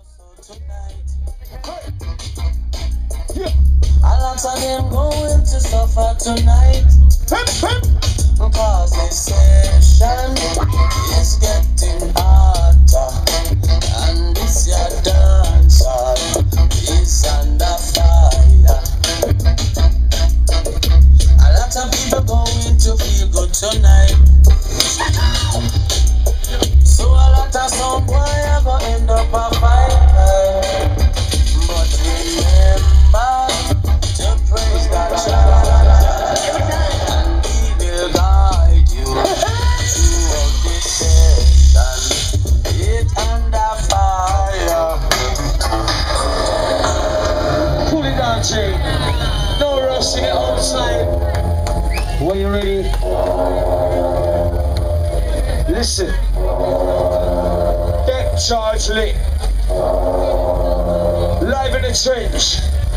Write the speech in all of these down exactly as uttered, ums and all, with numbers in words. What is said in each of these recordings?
A lot of them going to suffer tonight. Cause the session is getting hotter. And this your dancer is under fire. A lot of people going to feel good tonight. So a lot of some boy are gonna end up a fight. But remember to praise God, and He will guide you through this session. It's under fire. Cool it down, Jay. No rushing it outside. When you ready? Listen. Get charged lit. Live in the trench.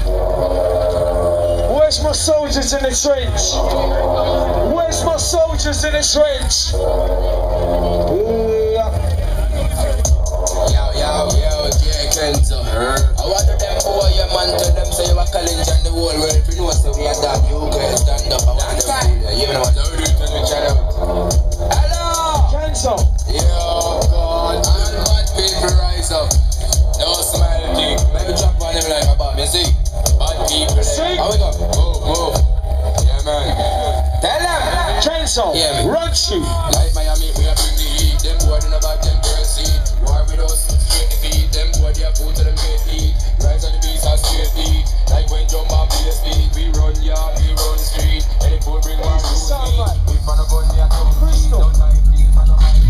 Where's my soldiers in the trench? Where's my soldiers in the trench? Yeah. Yo, yo, yo, yeah, Kenzo. I want them boy, yeah, man, tell them say you a challenge and the whole world. If you know so we are done, you can stand up. I want them to you know what I do to the channel. Hello! Kenzo. Yo, God, all bad people rise up. No smile thing. Maybe drop on them like a bomb, you see? Bad people, like, how we go? Move, move. Yeah, man. Tell them. Kenzo. Yeah, man. Run shoot. Like Miami, we are bring the heat. Them boy in about ten percent. War with us, straight defeat. Them boy they are food to them great heat. Rise on the beast and straight beat. Like when jump and play speed. We run yard, we run street. Any fool bring one to me. We pan a gun, we are come free. Don't like me, pan a mind.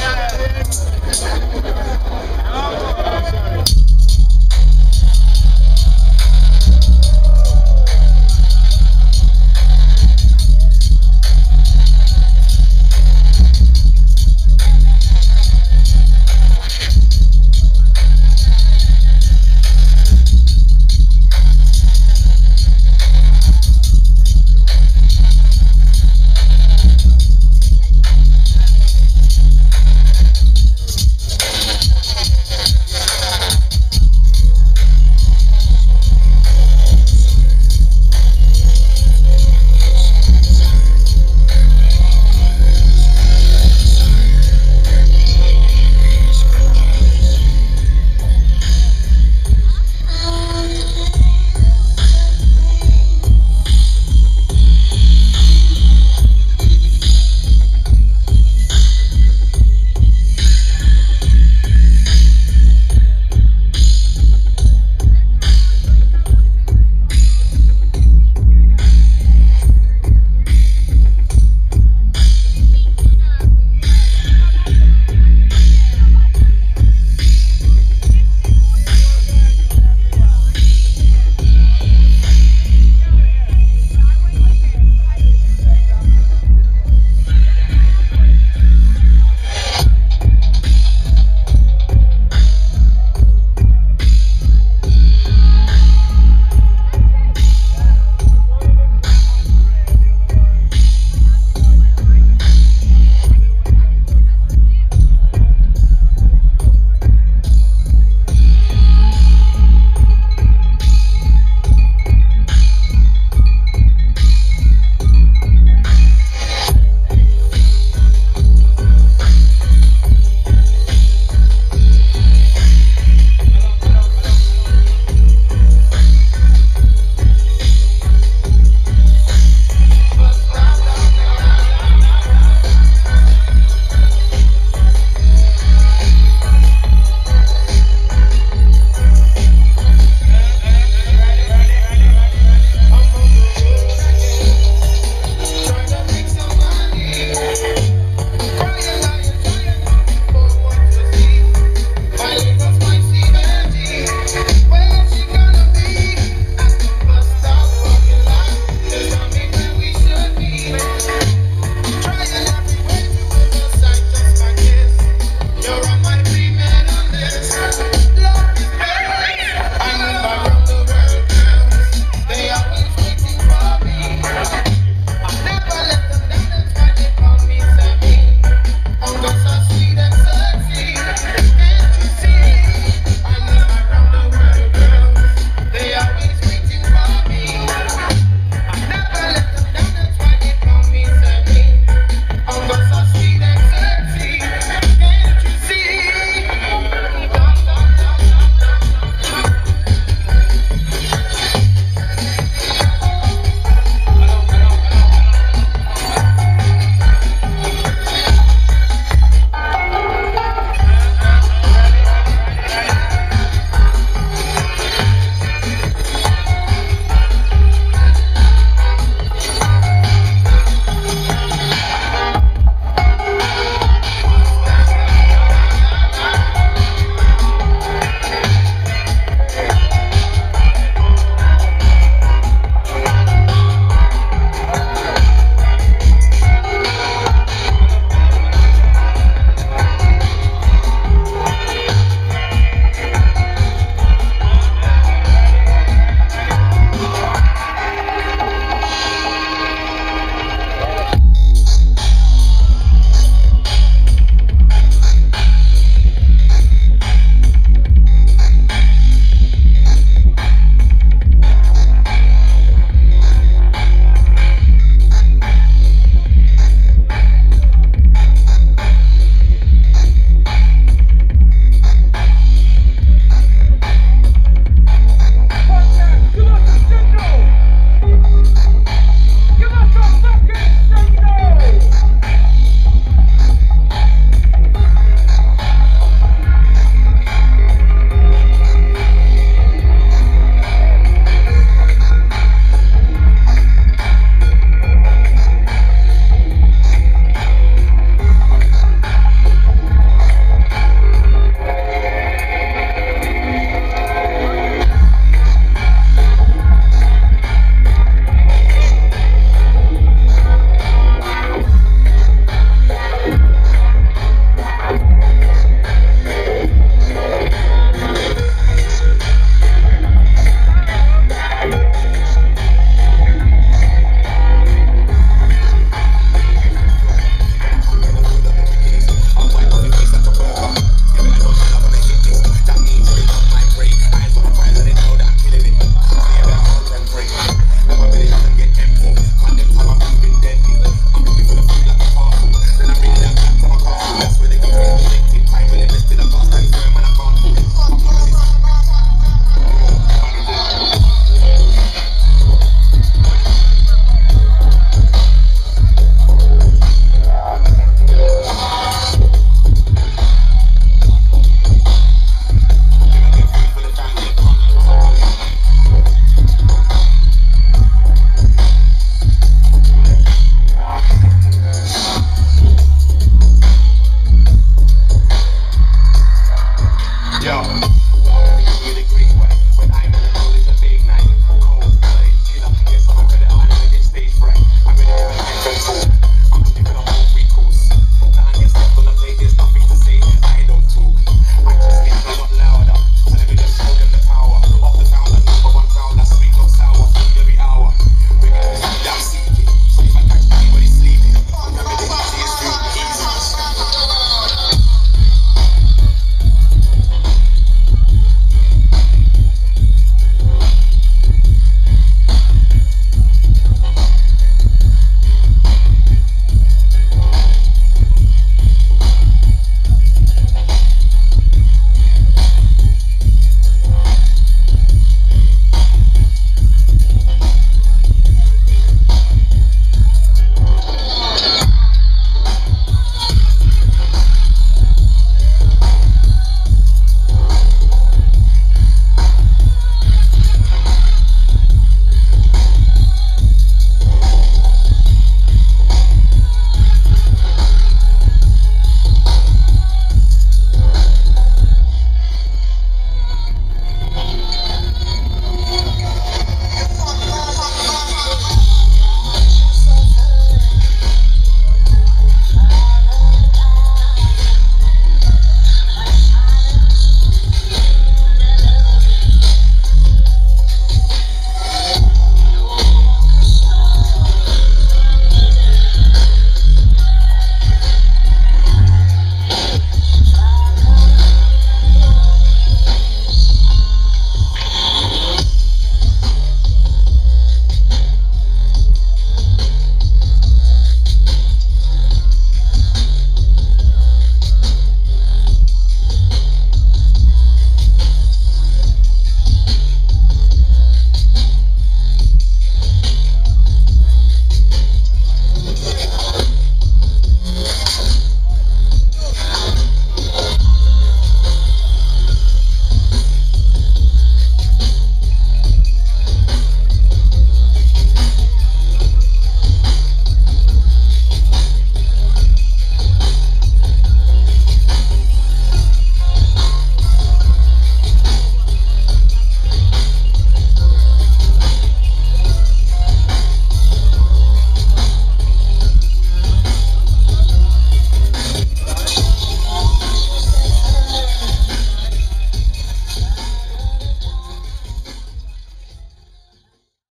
Yeah.